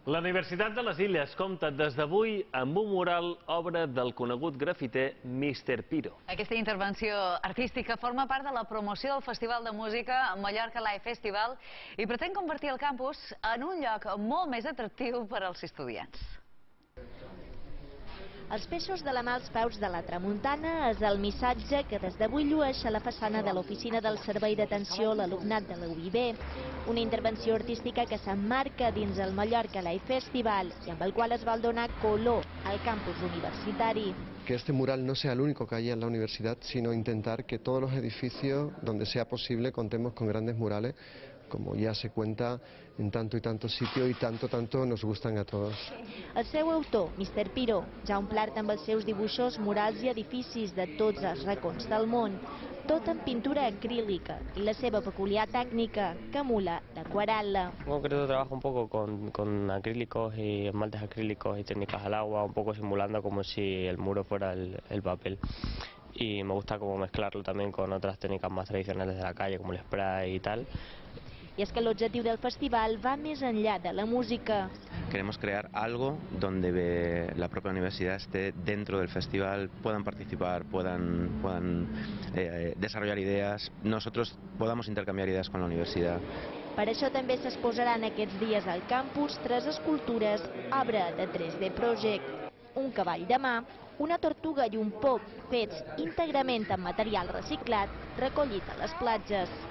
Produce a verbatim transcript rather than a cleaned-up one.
La Universitat de les Illes compta des d'avui amb un mural obra del conegut grafiter míster Piro. Aquesta intervenció artística forma part de la promoció del Festival de Música Mallorca Live Festival i pretén convertir el campus en un lloc molt més atractiu per als estudiants. Els peixos de la mà als peus de la tramuntana és el missatge que des d'avui llueix a la façana de l'Oficina del Servei d'Atenció a l'Alumnat de la U I B. Una intervenció artística que s'emmarca dins el Mallorca Live Festival i amb el qual es vol donar color al campus universitari. Que este mural no sea el único que haya en la universidad, sino intentar que todos los edificios, donde sea posible, contemos con grandes murales, como ya se cuenta en tanto y tanto sitio y tanto, tanto nos gustan a todos. El seu autor, míster Piro, ja ha omplert amb els seus dibuixos murals i edificis de tots els racons del món, tot en pintura acrílica i la seva peculiar tècnica que emula l'aquarel·la. En concreto trabajo un poco con, con acrílicos y esmaltes acrílicos y técnicas al agua, un poco simulando como si el muro fuera el, el papel. Y me gusta como mezclarlo también con otras técnicas más tradicionales de la calle, como el spray y tal. I és que l'objectiu del festival va més enllà de la música. Queremos crear algo donde la propia universidad esté dentro del festival, puedan participar, puedan, puedan eh, desarrollar ideas, nosotros podamos intercambiar ideas con la universidad. Per això també s'exposaran aquests dies al campus tres escultures, obra de tres D Project. Un cavall de mà, una tortuga i un pop fets íntegrament amb material reciclat recollit a les platges.